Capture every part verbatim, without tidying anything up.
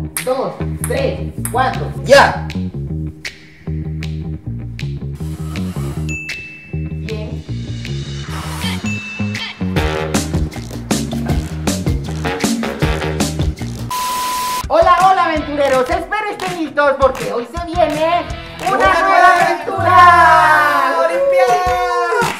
dos, tres, cuatro. ¡Ya! Bien. Hola, hola aventureros, espero estén listos porque hoy se viene una, una nueva aventura. ¡Olimpiadas!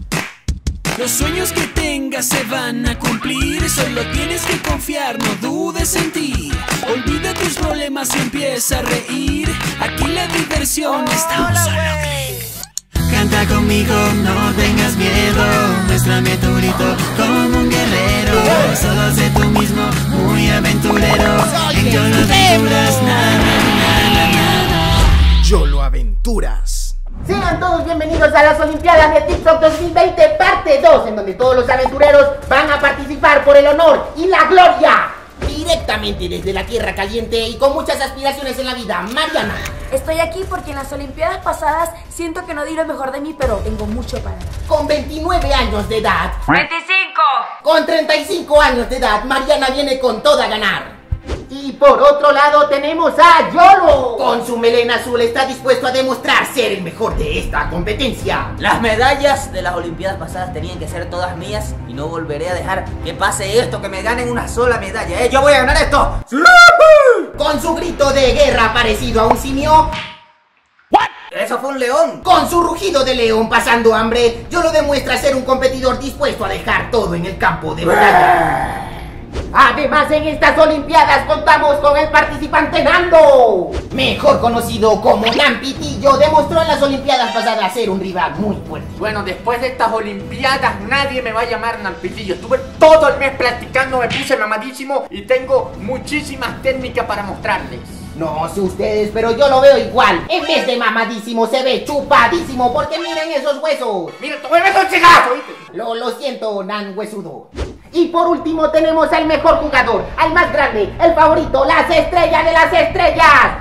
Los sueños que tengas se van a cumplir, solo tienes que confiar, no dudes en ti. Olvida tus problemas y empieza a reír, aquí la diversión oh, está un solo clic. Canta conmigo, no tengas miedo, muéstrame tu grito como un guerrero. Solo sé tú mismo, muy aventurero. En Yolo Aventuras, nada, nada, nada. Yolo Aventuras. Sean todos bienvenidos a las Olimpiadas de TikTok dos mil veinte parte dos, en donde todos los aventureros van a participar por el honor y la gloria. Directamente desde la tierra caliente y con muchas aspiraciones en la vida, Mariana. Estoy aquí porque en las Olimpiadas pasadas siento que no di lo mejor de mí, pero tengo mucho para dar. Con veintinueve años de edad. ¡veinticinco! Con treinta y cinco años de edad, Mariana viene con toda a ganar. Y por otro lado tenemos a Yolo. Con su melena azul está dispuesto a demostrar ser el mejor de esta competencia. Las medallas de las Olimpiadas pasadas tenían que ser todas mías y no volveré a dejar que pase esto, que me ganen una sola medalla, ¿eh? ¡Yo voy a ganar esto! ¡Sí! Con su grito de guerra parecido a un simio. ¿What? Eso fue un león. Con su rugido de león pasando hambre, Yolo demuestra ser un competidor dispuesto a dejar todo en el campo de batalla. Además, en estas Olimpiadas contamos con el participante Nando, mejor conocido como Nampitillo. Demostró en las Olimpiadas pasadas ser un rival muy fuerte. Bueno, después de estas Olimpiadas nadie me va a llamar Nampitillo. Estuve todo el mes practicando, me puse mamadísimo y tengo muchísimas técnicas para mostrarles. No sé ustedes, pero yo lo veo igual. En vez de mamadísimo se ve chupadísimo, porque miren esos huesos. Mira, te voy a meter un chigazo, ¿viste? Lo, lo siento, Nan huesudo. Y por último tenemos al mejor jugador, al más grande, el favorito, las estrellas de las estrellas,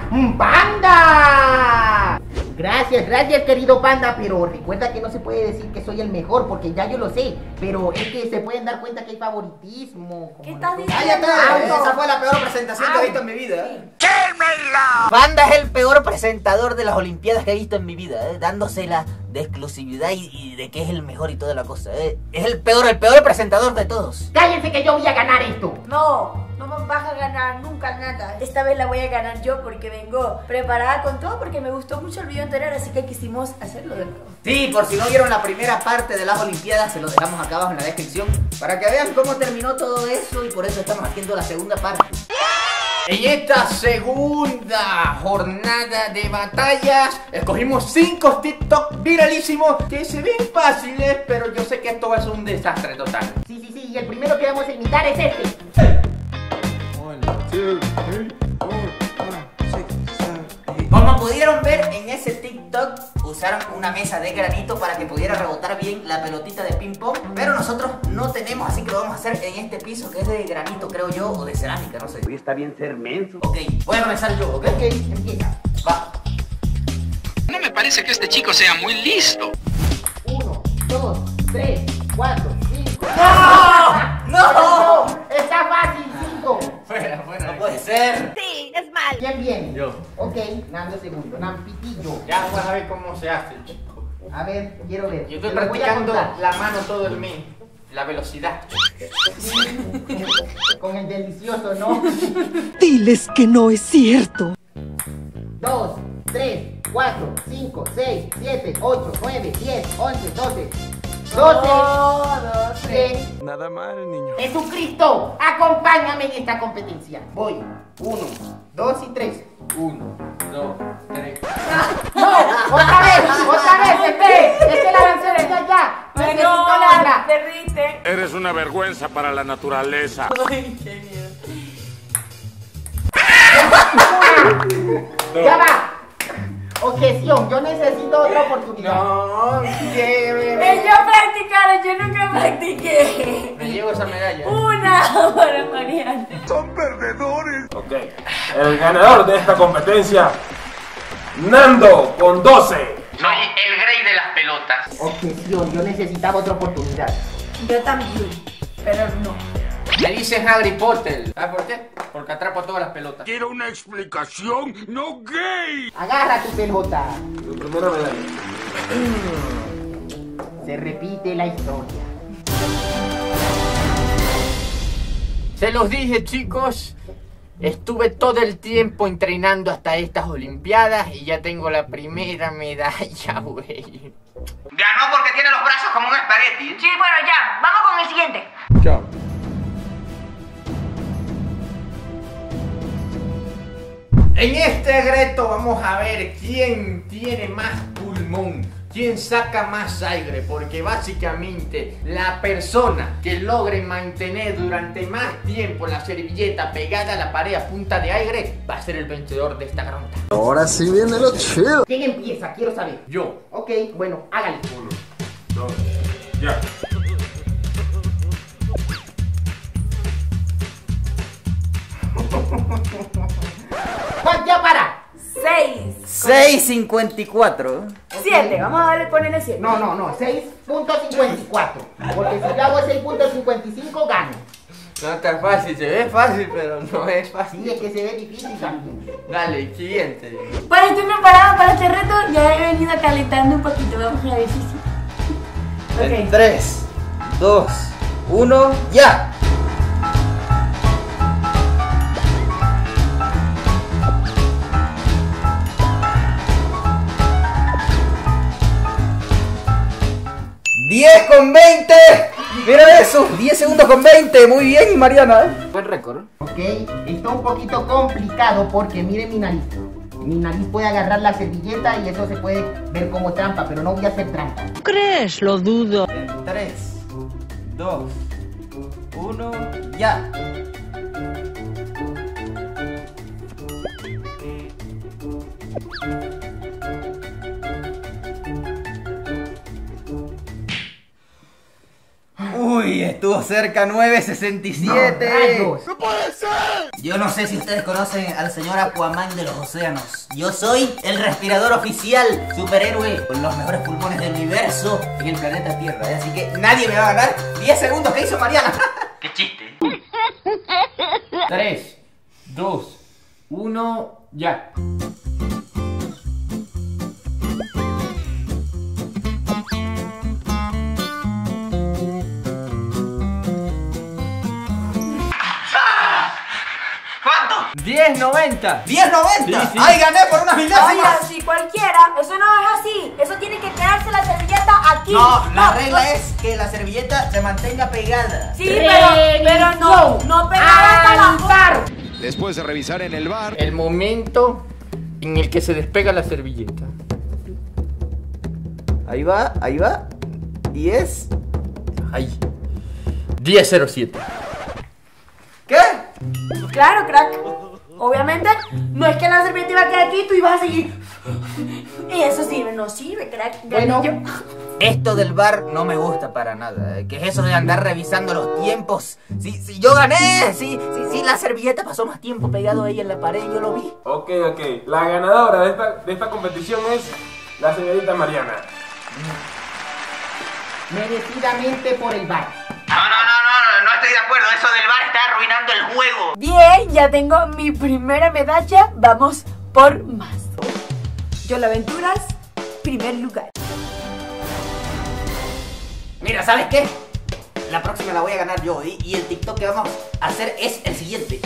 ¡Panda! Gracias, gracias querido Panda, pero recuerda que no se puede decir que soy el mejor, porque ya yo lo sé, pero es que se pueden dar cuenta que hay favoritismo. ¿Qué estás diciendo? ¡Cállate! Auto. Esa fue la peor presentación que he visto en mi vida. Sí. Panda es el peor presentador de las Olimpiadas que he visto en mi vida, ¿eh? Dándosela de exclusividad y, y de que es el mejor y toda la cosa, ¿eh? Es el peor, el peor presentador de todos. Cállense que yo voy a ganar esto. No, no me vas a ganar nunca nada. Esta vez la voy a ganar yo porque vengo preparada con todo, porque me gustó mucho el video anterior, así que quisimos hacerlo de nuevo. Sí, por si no vieron la primera parte de las Olimpiadas, se lo dejamos acá abajo en la descripción para que vean cómo terminó todo eso y por eso estamos haciendo la segunda parte. En esta segunda jornada de batallas escogimos cinco TikTok viralísimos que se ven fáciles, pero yo sé que esto va a ser un desastre total. Sí, sí, sí, y el primero que vamos a imitar es este. Como pudieron ver en ese TikTok, usaron una mesa de granito para que pudiera rebotar bien la pelotita de ping pong, pero nosotros no tenemos, así que lo vamos a hacer en este piso que es de granito, creo yo, o de cerámica, no sé. Hoy está bien ser menso. Ok, voy a comenzar yo, ¿ok? Ok, empieza. Va. No me parece que este chico sea muy listo. Uno, dos, tres, cuatro, cinco. ¡No! ¡No! Está fácil, cinco. Fuera, fuera. No puede ser. Sí, es mal. ¿Quién viene? Yo. Ok, Nando segundo, Nampitillo. Ya vas a ver cómo se hace, chico. A ver, quiero ver. Yo estoy Te lo voy a practicando contar. la mano todo el mes. La velocidad. Con el delicioso, ¿no? Diles que no es cierto. Dos, tres, cuatro, cinco, seis, siete, ocho, nueve, diez, once, doce. doce. Todos. tres. Nada mal, niño. Jesucristo, acompáñame en esta competencia. Voy. Uno, dos y tres. Uno, dos, tres. ¡No! ¡Otra vez! ¡Otra vez! ¡Espere! ¡Es que la lancera! ¡Ya, ya! ¡Necesito la otra! Perdiste. Eres una vergüenza para la naturaleza. Ay, qué miedo. ¡Ya va! Objeción, yo necesito otra oportunidad. No, lléveme. Eh, yo practicaron, yo nunca practiqué. Me llevo esa medalla. Una para Mariana. Son perdedores. Ok, el ganador de esta competencia, Nando, con doce. Soy el rey de las pelotas. Objeción, yo necesitaba otra oportunidad. Yo también, pero no. Me dicen Harry Potter. ¿Sabes por qué? Porque atrapo a todos todas las pelotas. Quiero una explicación, no gay. Agarra tu pelota. La primera medalla. Se repite la historia. Se los dije, chicos. Estuve todo el tiempo entrenando hasta estas olimpiadas y ya tengo la primera medalla, güey. Ganó porque tiene los brazos como un espagueti. Sí, bueno, ya. Vamos con el siguiente. Chao. En este reto vamos a ver quién tiene más pulmón, quién saca más aire, porque básicamente la persona que logre mantener durante más tiempo la servilleta pegada a la pared a punta de aire va a ser el vencedor de esta ronda. Ahora sí viene lo chido. ¿Quién empieza? Quiero saber. Yo. Ok, bueno, hágale. Uno, dos, ya. ¿Cuánto para? Seis. seis cincuenta y cuatro. Siete. Vamos a darle ponerle siete. No, no, no, seis punto cincuenta y cuatro. Porque si yo hago seis punto cincuenta y cinco, gano. No está fácil, se ve fácil, pero no es fácil. Sí, es que se ve difícil también. Dale, siguiente. Bueno, estoy preparado para este reto. Ya he venido calentando un poquito. Vamos a ver si sí. En Ok. tres, dos, uno, ya. diez con veinte. Mira eso, diez segundos con veinte. Muy bien, Mariana. Buen récord. Ok, está un poquito complicado porque miren mi nariz. Mi nariz puede agarrar la servilleta y eso se puede ver como trampa, pero no voy a hacer trampa. ¿Crees? Lo dudo. En tres, dos, uno, ya. Uy, estuvo cerca, nueve sesenta y siete. Rayos. ¡No puede ser! Yo no sé si ustedes conocen al señor Aquaman de los océanos. Yo soy el respirador oficial, superhéroe con los mejores pulmones del universo en el planeta Tierra. ¿eh? Así que nadie me va a ganar. diez segundos, ¿qué hizo Mariana? ¡Qué chiste! tres, dos, uno, ya. ¿Cuánto? diez noventa. diez noventa. Sí, sí. ¡Ay, gané por una milésima! Oiga, si cualquiera, eso no es así. Eso tiene que quedarse la servilleta aquí. No, la regla es que la servilleta se mantenga pegada. Sí, pero, pero no, no pegada hasta abajo. Después de revisar en el bar. El momento en el que se despega la servilleta. Ahí va, ahí va. diez. Ahí. diez cero siete. ¿Qué? Claro, crack. Obviamente, no es que la servilleta iba a quedar aquí y tú ibas a seguir. Y eso sirve, no sirve, crack. Bueno. Yo. Esto del bar no me gusta para nada. ¿Qué es eso de andar revisando los tiempos? Si, si yo gané, si, si, si la servilleta pasó más tiempo pegado ahí en la pared, yo lo vi. Ok, ok. La ganadora de esta, de esta competición es la señorita Mariana. Merecidamente por el bar. No, no, no, no, no estoy de acuerdo. Eso del bar está arruinando el juego. Bien, ya tengo mi primera medalla. Vamos por más. Yola Aventuras, primer lugar. Mira, ¿sabes qué? La próxima la voy a ganar yo y, y el TikTok que vamos a hacer es el siguiente.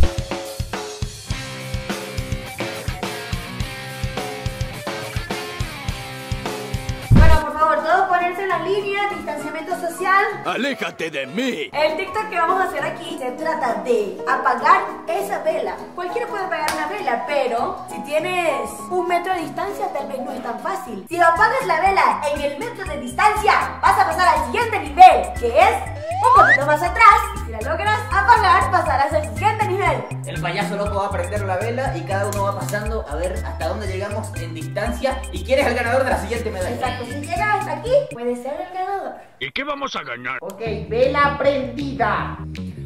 Bueno, por favor, todos ponerse en la línea, distanciamiento social. ¡Aléjate de mí! El TikTok que vamos a hacer aquí se trata de apagar esa vela. Cualquiera puede apagar una vela, pero si tienes un metro de distancia tal vez no es tan fácil. Si apagas la vela en el metro de distancia, vas a pasar al siguiente nivel, que es un poquito más atrás. Si la logras apagar, pasarás al siguiente nivel. El payaso loco va a prender la vela y cada uno va pasando a ver hasta dónde llegamos en distancia. ¿Y quién es el ganador de la siguiente medalla? Exacto, si llegas hasta aquí, puedes ser el ganador. ¿Y qué vamos a ganar? Ok, vela prendida.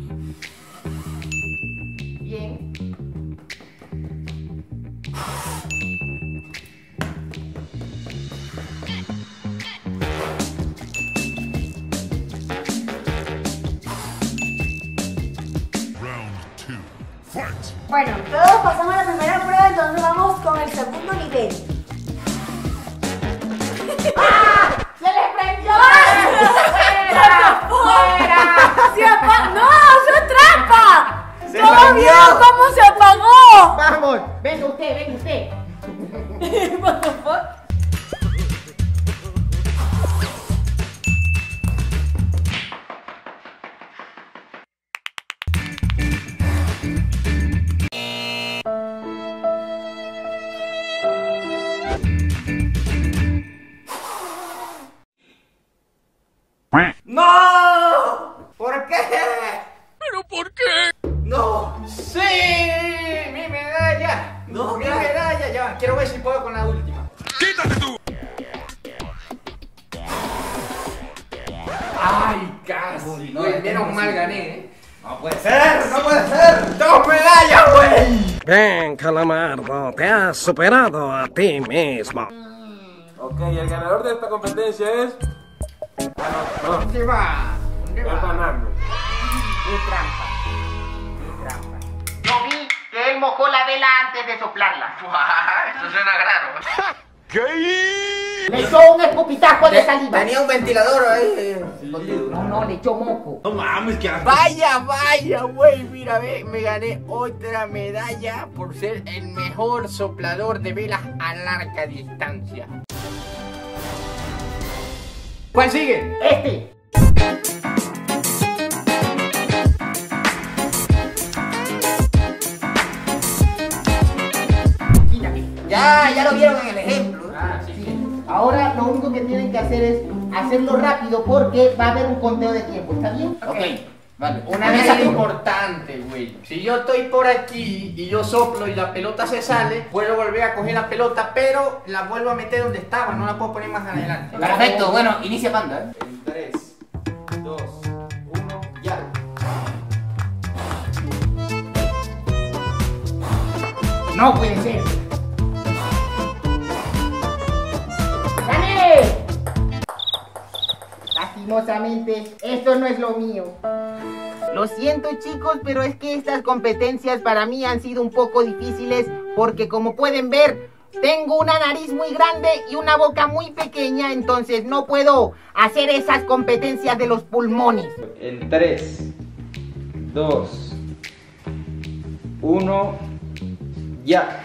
Bien. Round two. Fight! Bueno, todos pasamos la primera prueba, entonces vamos con el segundo nivel. ¡Ah! ¡Se le prendió! ¡Fuera! ¡Fuera! ¡Se apagó! ¡No! ¡Eso es trampa! ¡Se ¿Cómo prendió! vio cómo se apagó? Vamos, venga usted, venga usted. What the fuck? ¡No! ¿Por qué? ¿Pero por qué? ¡No! ¡Sí! ¡Mi medalla! No, ¡Mi ¿qué? medalla! Ya, quiero ver si puedo con la última. ¡Quítate tú! ¡Ay, casi! No, Güey, es menos mal imposible. gané, ¿eh? ¡No puede ser! ¡No puede ser! ¡Dos medallas, güey! Bien, Calamardo, te has superado a ti mismo. Ok, el ganador de esta competencia es... Ah, no, no. ¿Dónde va? ¿Dónde Es va? Fernando. ¡Qué trampa! ¡Qué trampa! Yo vi que él mojó la vela antes de soplarla. Eso suena raro. ¿Qué? Le echó un escupitajo de saliva. Tenía un ventilador ahí. eh, escondido. No, no, le echó moco. No mames, que Vaya, vaya, güey, mira, ve, me gané otra medalla por ser el mejor soplador de velas a larga distancia. ¿Cuál sigue? Este. Quítate. Ya, ya lo vieron en el ejemplo. Ah, sí, sí. Ahora lo único que tienen que hacer es hacerlo rápido porque va a haber un conteo de tiempo, ¿está bien? Ok, vale. Una medida importante, güey. Si yo estoy por aquí y yo soplo y la pelota se sale, puedo volver a coger la pelota, pero la vuelvo a meter donde estaba, no la puedo poner más adelante. Perfecto, bueno, inicia Panda. ¿eh? En tres, dos, uno, ya. No puede ser. ¡Gané! Lastimosamente, esto no es lo mío. Lo siento, chicos, pero es que estas competencias para mí han sido un poco difíciles porque, como pueden ver, tengo una nariz muy grande y una boca muy pequeña, entonces no puedo hacer esas competencias de los pulmones. En tres, dos, uno, ya.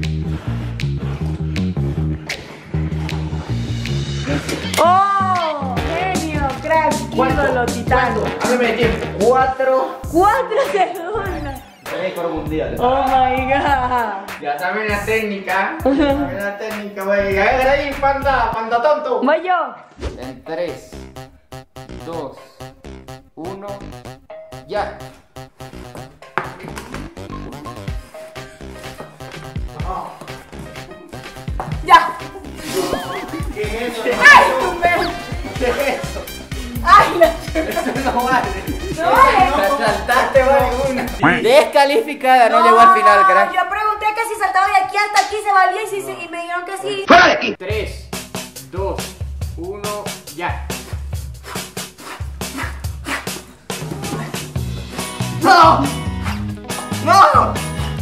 ¡Oh! ¡Genio, crack, ídolo, titán! Háblame de tiempo. Cuatro. ¡Cuatro segundos! Récord mundial. ¡Oh, my God! Ya saben la técnica. Saben la técnica, güey. A ver ahí, panda, panda tonto. ¡Voy yo! En tres, dos, uno, ya. ¡Ya! ¿Qué es eso? ¡Ay, tu me- ¿Qué es eso? ¡Ay, la Eso no vale. No vale. Te saltaste, vale, una. Descalificada, no, llegó al final, crack. Yo pregunté que si saltaba de aquí hasta aquí se valía y, si se- y me dijeron que sí. ¡Fuera de aquí! tres, dos, uno, ya. ¡No! ¡No!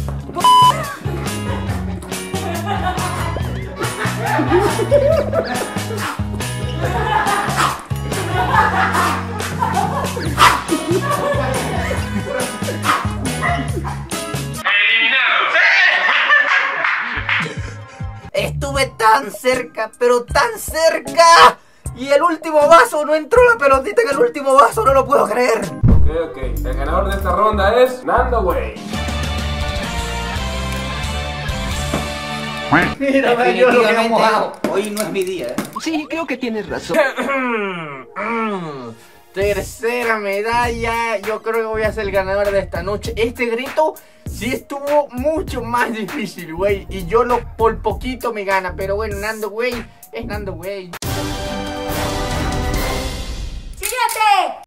Estuve tan cerca, pero tan cerca. Y el último vaso, no entró la pelotita en el último vaso, no lo puedo creer. Ok, ok. El ganador de esta ronda es Nando, güey. Mira, man, yo lo que he mojado. Hoy no es mi día, ¿eh? Sí, creo que tienes razón. Tercera medalla. Yo creo que voy a ser el ganador de esta noche. Este grito sí estuvo mucho más difícil, güey. Y yo lo por poquito me gana. Pero bueno, Nando, güey, es Nando, güey. ¡Síguete!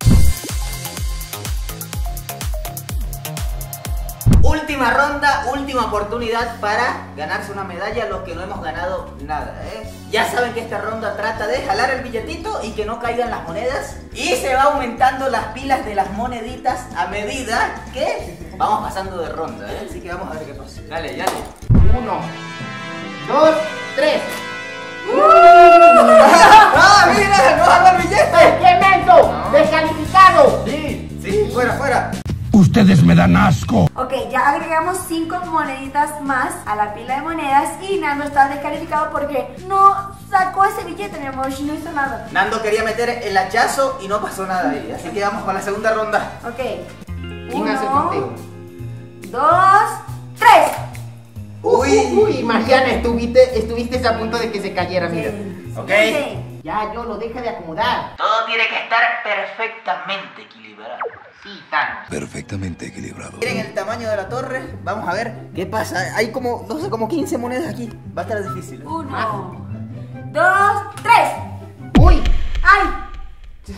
Última ronda, última oportunidad para ganarse una medalla, los que no hemos ganado nada, ¿eh? Ya saben que esta ronda trata de jalar el billetito y que no caigan las monedas. Y se va aumentando las pilas de las moneditas a medida que vamos pasando de ronda, ¿eh? Así que vamos a ver qué pasa. Dale, dale. Uno, dos, tres. ¡Uh! ¡Ah, mira! ¡No va a billete! ¡Qué menso! No. ¡Descalificado! Sí, sí, fuera, fuera. Ustedes me dan asco. Ok, ya agregamos cinco moneditas más a la pila de monedas y Nando está descalificado porque no sacó ese billete, mi amor, no hizo nada. Nando quería meter el hachazo y no pasó nada ahí, así que vamos con la segunda ronda. Ok. ¿Quién hace el conteo? Dos, tres. Uy, uy, Mariana, estuviste, estuviste a punto de que se cayera, mira. Sí. Ok. Sí. Ya, yo lo deja de acomodar. Todo tiene que estar perfectamente equilibrado. Sí, Thanos. Perfectamente equilibrado. Miren el tamaño de la torre, vamos a ver qué pasa. Hay como, no sé, como quince monedas aquí. Va a estar difícil. ¿eh? Uno, dos, tres. Uy. ¡Ay!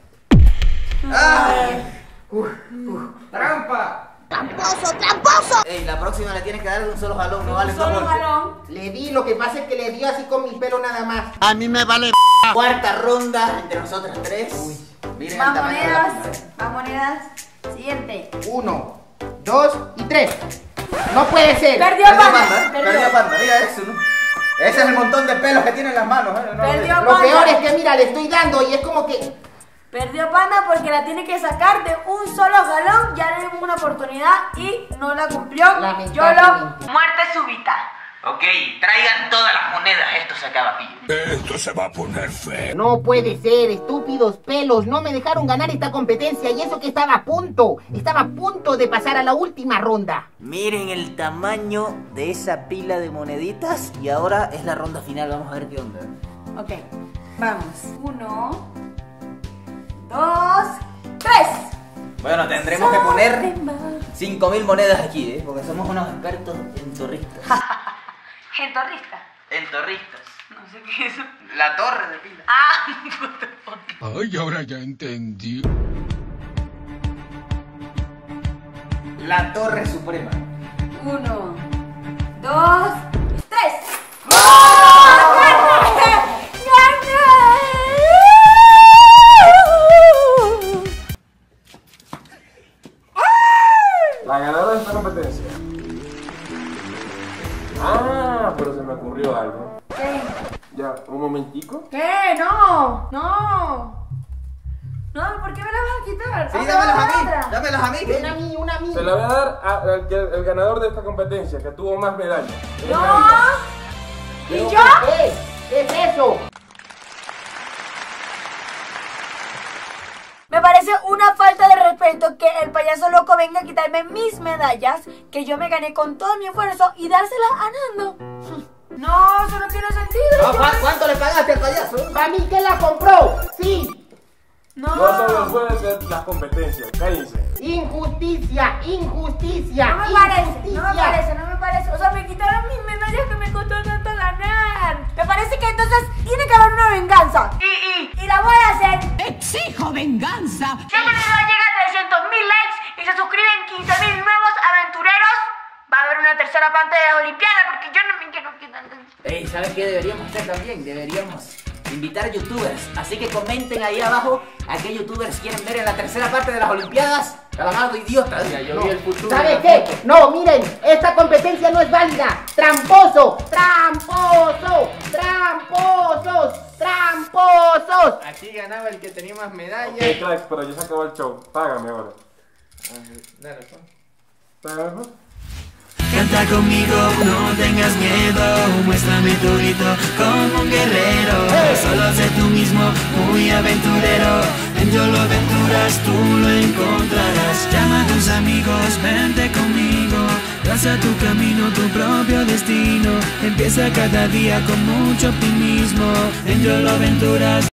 ¡Ay! Uf, uf. ¡Trampa! ¡Tramposo, tramposo! Ey, la próxima le tienes que dar de un solo jalón, no vale Un dos solo golpes. jalón. Le di, lo que pasa es que le dio así con mi pelo nada más. A mí me vale. Cuarta ronda entre nosotras tres. Miren Más el tamaño de la monedas, pila. más monedas. Siguiente. Uno, dos y tres. No puede ser. Perdió Perdió Panda. Panda, ¿eh? Perdió. Perdió Panda, mira eso, ¿no? Ese es el montón de pelos que tiene en las manos, ¿eh? No, Perdió Lo Panda. peor es que, mira, le estoy dando y es como que... Perdió Panda porque la tiene que sacar de un solo galón. Ya le dimos una oportunidad y no la cumplió. Lamentablemente. YOLO, muerte súbita. Ok, traigan todas las monedas, esto se acaba aquí. Esto se va a poner feo. No puede ser, estúpidos pelos. No me dejaron ganar esta competencia y eso que estaba a punto. Estaba a punto de pasar a la última ronda. Miren el tamaño de esa pila de moneditas y ahora es la ronda final, vamos a ver qué onda. Ok, vamos. Uno, dos, tres. Bueno, tendremos que poner cinco mil monedas aquí, ¿eh? Porque somos unos expertos en torristas. Gentorrista. En torristas. No sé qué es eso. La torre de pila. Ah, Ay, ahora ya entendí. La torre suprema. uno, dos, tres. ¡Oh! ¡Gané! La ganadora de esta competencia. Ah, pero se me ocurrió algo. ¿Qué? Ya, un momentico. ¿Qué? No, no. No, ¿por qué me la vas a quitar? Sí, Otra, dámelas a mí, otra. dámelas a mí. Una a mí, una a mí. Se la voy a dar a- al que- el ganador de esta competencia, que tuvo más medallas. No. ¿Y ¿Pero yo? por qué? ¿Qué es eso? Me parece una falta de respeto que el payaso loco venga a quitarme mis medallas que yo me gané con todo mi esfuerzo y dárselas a Nando. No, eso no tiene sentido. No, ¿cu- ¿Cuánto le pagaste al payaso? ¿Para mí que la compró? Sí. Yo soy el No. juez de las competencias, cállense. Injusticia, injusticia, No me parece, injusticia. no me parece, no me parece. O sea, me quitaron mis medallas que me costó tanto ganar. Me parece que entonces tiene que haber una venganza. Y, y, y la voy a hacer. Exijo venganza. Si este video llega a trescientos mil likes y se suscriben quince mil nuevos aventureros, va a haber una tercera parte de las Olimpiadas porque yo no me quiero quitar. Ey, ¿sabes qué deberíamos hacer también? Deberíamos invitar youtubers. Así que comenten ahí abajo a qué youtubers quieren ver en la tercera parte de las Olimpiadas. Calamardo idiota. Mira, yo vi el futuro. ¿Sabe qué? No, miren, esta competencia no es válida. Tramposo, tramposo, tramposos, tramposos. Aquí ganaba el que tenía más medallas. Ok, cracks, pero ya se acabó el show. Págame ahora. Dale, pues. Págame, ¿no? Canta conmigo, no tengas miedo, muéstrame tu grito como un guerrero. Solo sé tú mismo, muy aventurero. En YOLO Aventuras tú lo encontrarás. Llama a tus amigos, vente conmigo. Traza tu camino, tu propio destino. Empieza cada día con mucho optimismo. En YOLO Aventuras.